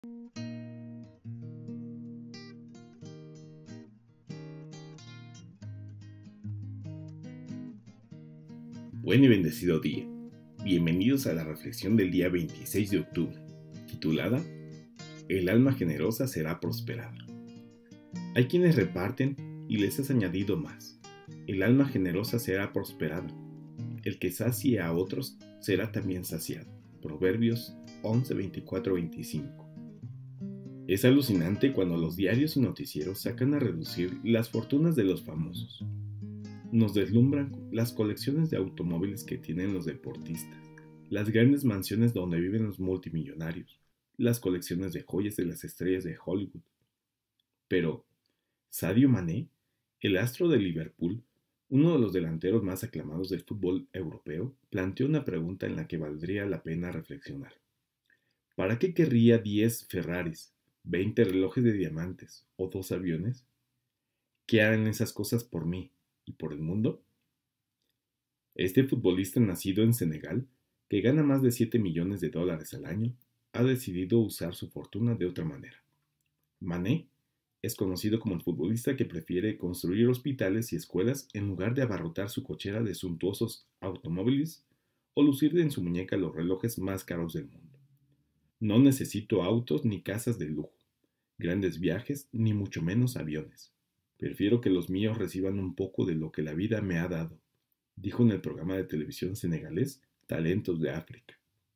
Buen y bendecido día. Bienvenidos a la reflexión del día 26 de octubre, titulada El alma generosa será prosperada. Hay quienes reparten y les has añadido más. El alma generosa será prosperada. El que sacie a otros será también saciado. Proverbios 11, 24, 25. Es alucinante cuando los diarios y noticieros sacan a reducir las fortunas de los famosos. Nos deslumbran las colecciones de automóviles que tienen los deportistas, las grandes mansiones donde viven los multimillonarios, las colecciones de joyas de las estrellas de Hollywood. Pero, Sadio Mané, el astro de Liverpool, uno de los delanteros más aclamados del fútbol europeo, planteó una pregunta en la que valdría la pena reflexionar. ¿Para qué querría 10 Ferraris, 20 relojes de diamantes o 2 aviones? ¿Qué harán esas cosas por mí y por el mundo? Este futbolista nacido en Senegal, que gana más de 7 millones de dólares al año, ha decidido usar su fortuna de otra manera. Mané es conocido como el futbolista que prefiere construir hospitales y escuelas en lugar de abarrotar su cochera de suntuosos automóviles o lucir en su muñeca los relojes más caros del mundo. No necesito autos ni casas de lujo, grandes viajes ni mucho menos aviones. Prefiero que los míos reciban un poco de lo que la vida me ha dado, dijo en el programa de televisión senegalés Talentos de África.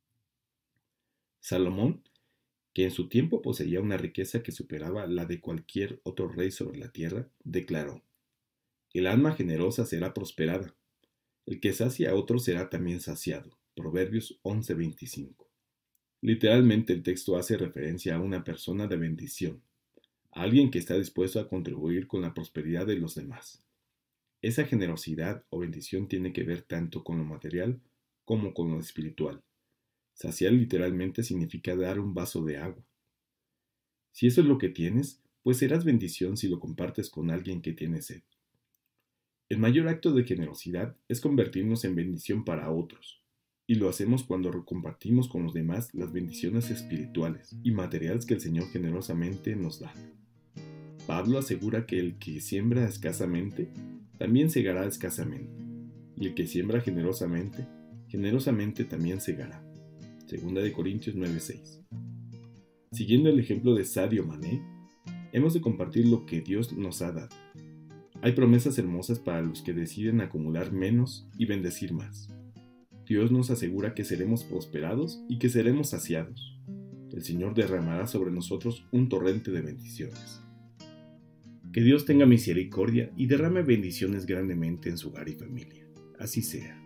Salomón, que en su tiempo poseía una riqueza que superaba la de cualquier otro rey sobre la tierra, declaró: El alma generosa será prosperada, el que sacia a otro será también saciado. Proverbios 11:25. Literalmente el texto hace referencia a una persona de bendición, a alguien que está dispuesto a contribuir con la prosperidad de los demás. Esa generosidad o bendición tiene que ver tanto con lo material como con lo espiritual. Saciar literalmente significa dar un vaso de agua. Si eso es lo que tienes, pues serás bendición si lo compartes con alguien que tiene sed. El mayor acto de generosidad es convertirnos en bendición para otros, y lo hacemos cuando compartimos con los demás las bendiciones espirituales y materiales que el Señor generosamente nos da. Pablo asegura que el que siembra escasamente, también segará escasamente, y el que siembra generosamente, generosamente también segará. 2 Corintios 9:6. Siguiendo el ejemplo de Sadio Mané, hemos de compartir lo que Dios nos ha dado. Hay promesas hermosas para los que deciden acumular menos y bendecir más. Dios nos asegura que seremos prosperados y que seremos saciados. El Señor derramará sobre nosotros un torrente de bendiciones. Que Dios tenga misericordia y derrame bendiciones grandemente en su hogar y familia. Así sea.